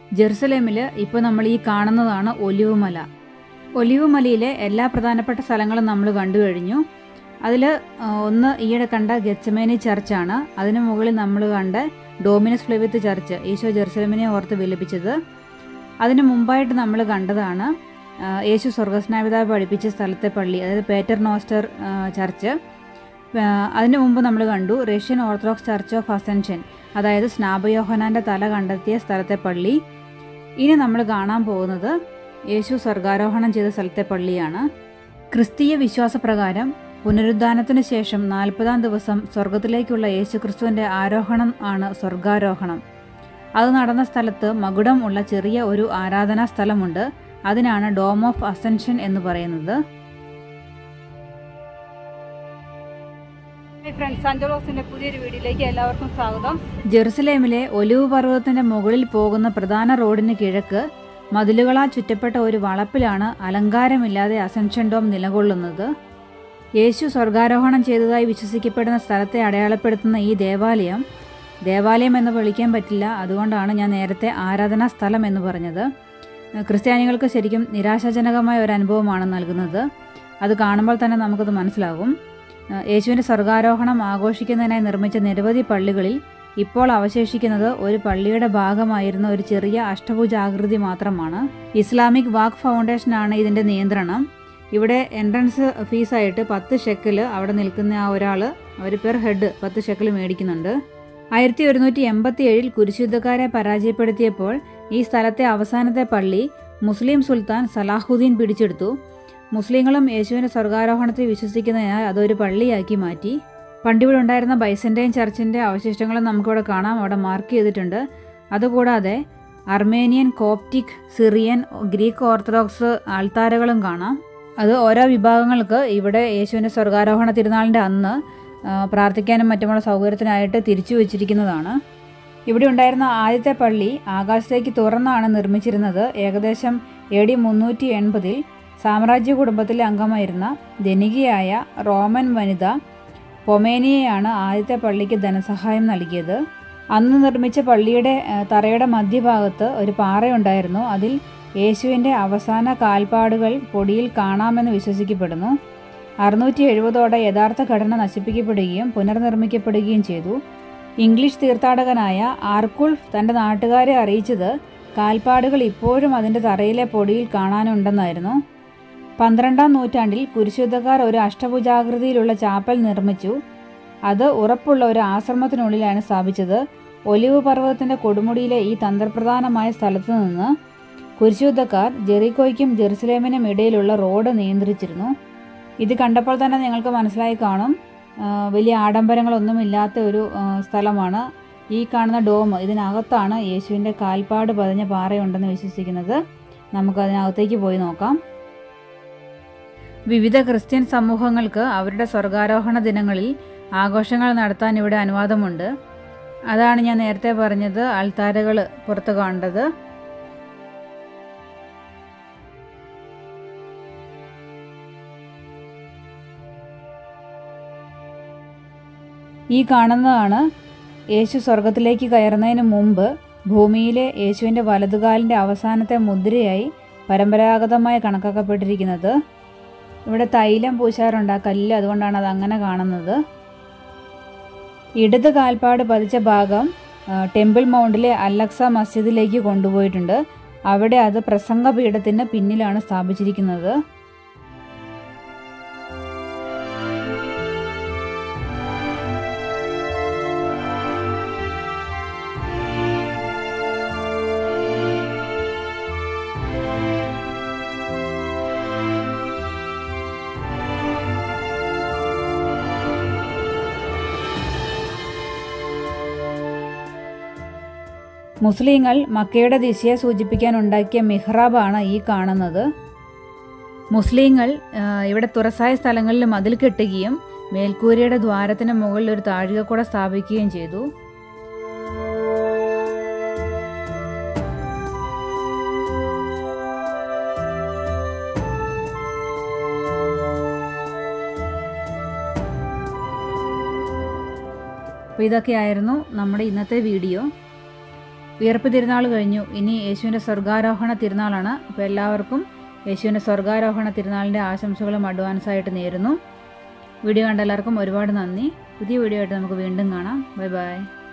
ജെറുസലേമിൽ ഇപ്പോൾ നമ്മൾ ഈ കാണുന്നതാണ് ഒലിവ് മല. ഒലിവ് മലയിലെ എല്ലാ പ്രധാനപ്പെട്ട സ്ഥലങ്ങളും നമ്മൾ കണ്ടു കഴിഞ്ഞു. അതിൽ ഒന്ന് ഈയിടെ കണ്ട ഗെത്സമേനി ചർച്ചാണ്. അതിനു മുകളിൽ നമ്മൾ കണ്ട ഡോമിനസ് ഫ്ലെവിത്ത് ചർച്ച്, ഈശോ ജെറുസലേമിനെ ഓർത്ത് വിലപിച്ചത്. അതിനു മുമ്പായിട്ട് നമ്മൾ കണ്ടതാണ് യേശു സ്വർഗസ്നാപിതാവ് പഠിപ്പിച്ച സ്ഥലത്തെ പള്ളി, അതായത് പേറ്റർ നോസ്റ്റർ ചർച്ച്. അതിനു മുമ്പ് നമ്മൾ കണ്ടു Russian Orthodox church of Ascension, അതായത് സ്നാപയോഹനാൻ്റെ തല കണ്ടെത്തിയ സ്ഥലത്തെ പള്ളി. ഇനി നമ്മൾ കാണാൻ പോകുന്നത് യേശു സ്വർഗാരോഹണം ചെയ്ത സ്ഥലത്തെ പള്ളിയാണ്. ക്രിസ്തീയ വിശ്വാസപ്രകാരം പുനരുദ്ധാനത്തിനു ശേഷം 40-ാം ദിവസം സ്വർഗത്തിലേക്കുള്ള യേശു ക്രിസ്തുവിൻ്റെ ആരോഹണം ആണ് സ്വർഗാരോഹണം. അത് നടന്ന സ്ഥലത്ത് മകുടം ഉള്ള ചെറിയ ഒരു ആരാധനാ സ്ഥലമുണ്ട്. അതിനാണ് ഡോം ഓഫ് അസെൻഷൻ എന്ന് പറയുന്നത്. ഫ്രണ്ട്സ്, ആഞ്ചലോസിന്റെ പുതിയൊരു വീഡിയോയിലേക്ക് എല്ലാവർക്കും സ്വാഗതം. ജെറുസലേമിലെ ഒലിവ് പർവ്വതത്തിന്റെ മുകളിൽ പോകുന്ന പ്രധാന റോഡിന് കിഴക്ക് മതിലുകളാൽ ചുറ്റപ്പെട്ട ഒരു വളപ്പിലാണ് അലങ്കാരമില്ലാതെ അസെൻഷൻ ഡോം നിലകൊള്ളുന്നത്. യേശു സ്വർഗാരോഹണം ചെയ്തതായി വിശ്വസിക്കപ്പെടുന്ന സ്ഥലത്തെ അടയാളപ്പെടുത്തുന്ന ഈ ദേവാലയം എന്ന് വിളിക്കാൻ പറ്റില്ല. അതുകൊണ്ടാണ് ഞാൻ നേരത്തെ ആരാധനാ സ്ഥലം എന്ന് പറഞ്ഞത്. ക്രിസ്ത്യാനികൾക്ക് ശരിക്കും നിരാശാജനകമായ ഒരു അനുഭവമാണ് നൽകുന്നത്. അത് കാണുമ്പോൾ തന്നെ നമുക്കത് മനസ്സിലാകും. യേശുവിൻ്റെ സ്വർഗാരോഹണം ആഘോഷിക്കുന്നതിനായി നിർമ്മിച്ച നിരവധി പള്ളികളിൽ ഇപ്പോൾ അവശേഷിക്കുന്നത് ഒരു പള്ളിയുടെ ഭാഗമായിരുന്ന ഒരു ചെറിയ അഷ്ടഭുജാകൃതി മാത്രമാണ്. ഇസ്ലാമിക് വാക്ക് ഫൗണ്ടേഷനാണ് ഇതിൻ്റെ നിയന്ത്രണം. ഇവിടെ എൻട്രൻസ് ഫീസായിട്ട് 10 ഷെക്കൽ അവിടെ നിൽക്കുന്ന ആ ഒരാൾ അവർ പെർ ഹെഡ് 10 ഷെക്കൽ മേടിക്കുന്നുണ്ട്. 1187 കുരിശുദ്ധക്കാരെ പരാജയപ്പെടുത്തിയപ്പോൾ ഈ സ്ഥലത്തെ അവസാനത്തെ പള്ളി മുസ്ലിം സുൽത്താൻ സലാഹുദ്ദീൻ പിടിച്ചെടുത്തു. മുസ്ലിങ്ങളും യേശുവിൻ്റെ സ്വർഗാരോഹണത്തിൽ വിശ്വസിക്കുന്നതിനാൽ അതൊരു പള്ളിയാക്കി മാറ്റി. പണ്ടിവിടെ ഉണ്ടായിരുന്ന ബൈസന്റൈൻ ചർച്ചിൻ്റെ അവശിഷ്ടങ്ങളും നമുക്കിവിടെ കാണാം, അവിടെ മാർക്ക് ചെയ്തിട്ടുണ്ട്. അതുകൂടാതെ Armenian, Coptic, Syrian, Greek Orthodox ആൾത്താരകളും കാണാം. അത് ഓരോ വിഭാഗങ്ങൾക്ക് ഇവിടെ യേശുവിൻ്റെ സ്വർഗാരോഹണ തിരുനാളിൻ്റെ അന്ന് പ്രാർത്ഥിക്കാനും മറ്റുമുള്ള സൗകര്യത്തിനായിട്ട് തിരിച്ചു വച്ചിരിക്കുന്നതാണ്. ഇവിടെ ഉണ്ടായിരുന്ന ആദ്യത്തെ പള്ളി ആകാശത്തേക്ക് തുറന്നാണ് നിർമ്മിച്ചിരുന്നത്. ഏകദേശം AD 380 സാമ്രാജ്യ കുടുംബത്തിലെ അംഗമായിരുന്ന ധനികയായ റോമൻ വനിത പൊമേനിയയാണ് ആദ്യത്തെ പള്ളിക്ക് ധനസഹായം നൽകിയത്. അന്ന് നിർമ്മിച്ച പള്ളിയുടെ തറയുടെ മധ്യഭാഗത്ത് ഒരു പാറയുണ്ടായിരുന്നു. അതിൽ യേശുവിൻ്റെ അവസാന കാൽപ്പാടുകൾ പൊടിയിൽ കാണാമെന്ന് വിശ്വസിക്കപ്പെടുന്നു. 670ഓടെ യഥാർത്ഥ ഘടന നശിപ്പിക്കപ്പെടുകയും പുനർനിർമ്മിക്കപ്പെടുകയും ചെയ്തു. ഇംഗ്ലീഷ് തീർത്ഥാടകനായ ആർക്കുൾഫ് തൻ്റെ നാട്ടുകാരെ അറിയിച്ചത് കാൽപ്പാടുകൾ ഇപ്പോഴും അതിൻ്റെ തറയിലെ പൊടിയിൽ കാണാനുണ്ടെന്നായിരുന്നു. 12-ാം നൂറ്റാണ്ടിൽ കുരിശുദ്ധക്കാർ ഒരു അഷ്ടഭുജാകൃതിയിലുള്ള ചാപ്പൽ നിർമ്മിച്ചു. അത് ഉറപ്പുള്ള ഒരു ആശ്രമത്തിനുള്ളിലാണ് സ്ഥാപിച്ചത്. ഒലിവ് പർവ്വതത്തിൻ്റെ കൊടുമുടിയിലെ ഈ തന്ത്രപ്രധാനമായ സ്ഥലത്തു നിന്ന് കുരിശുദ്ധക്കാർ ജെറിക്കോയ്ക്കും ജെറുസലേമിനും ഇടയിലുള്ള റോഡ് നിയന്ത്രിച്ചിരുന്നു. ഇത് കണ്ടപ്പോൾ തന്നെ നിങ്ങൾക്ക് മനസ്സിലായി കാണും, വലിയ ആഡംബരങ്ങളൊന്നുമില്ലാത്ത ഒരു സ്ഥലമാണ്. ഈ കാണുന്ന ഡോം, ഇതിനകത്താണ് യേശുവിൻ്റെ കാൽപ്പാട് പതിഞ്ഞ പാറയുണ്ടെന്ന് വിശ്വസിക്കുന്നത്. നമുക്കതിനകത്തേക്ക് പോയി നോക്കാം. വിവിധ ക്രിസ്ത്യൻ സമൂഹങ്ങൾക്ക് അവരുടെ സ്വർഗാരോഹണ ദിനങ്ങളിൽ ആഘോഷങ്ങൾ നടത്താൻ ഇവിടെ അനുവാദമുണ്ട്. അതാണ് ഞാൻ നേരത്തെ പറഞ്ഞത്, ആൾത്താരകൾ പുറത്ത് കണ്ടത്. ഈ കാണുന്നതാണ് യേശു സ്വർഗത്തിലേക്ക് കയറുന്നതിന് മുമ്പ് ഭൂമിയിലെ യേശുവിൻ്റെ വലതുകാലിൻ്റെ അവസാനത്തെ മുദ്രയായി പരമ്പരാഗതമായി കണക്കാക്കപ്പെട്ടിരിക്കുന്നത്. ഇവിടെ തൈലം പൂശാറുണ്ട് ആ കല്ല്, അതുകൊണ്ടാണ് അത് അങ്ങനെ കാണുന്നത്. ഇടത് കാൽപ്പാട് പതിച്ച ഭാഗം ടെമ്പിൾ മൗണ്ടിലെ അലക്സ മസ്ജിദിലേക്ക് കൊണ്ടുപോയിട്ടുണ്ട്. അവിടെ അത് പ്രസംഗപീഠത്തിന് പിന്നിലാണ് സ്ഥാപിച്ചിരിക്കുന്നത്. മുസ്ലിങ്ങൾ മക്കയുടെ ദിശയെ സൂചിപ്പിക്കാൻ ഉണ്ടാക്കിയ മിഹ്റാബാണ് ഈ കാണുന്നത്. മുസ്ലിങ്ങൾ ഇവിടെ തുറസായ സ്ഥലങ്ങളിൽ മതിൽ കെട്ടുകയും മേൽക്കൂരയുടെ ദ്വാരത്തിന് മുകളിൽ ഒരു താഴികക്കുട സ്ഥാപിക്കുകയും ചെയ്തു. അപ്പോൾ ഇതൊക്കെയായിരുന്നു നമ്മുടെ ഇന്നത്തെ വീഡിയോ. ഉയർപ്പ് തിരുനാൾ കഴിഞ്ഞു. ഇനി യേശുവിൻ്റെ സ്വർഗാരോഹണ തിരുനാളാണ്. അപ്പോൾ എല്ലാവർക്കും യേശുവിൻ്റെ സ്വർഗാരോഹണ തിരുനാളിൻ്റെ ആശംസകളും അഡ്വാൻസായിട്ട് നേരുന്നു. വീഡിയോ കണ്ട എല്ലാവർക്കും ഒരുപാട് നന്ദി. പുതിയ വീഡിയോ ആയിട്ട് നമുക്ക് വീണ്ടും കാണാം. Bye by.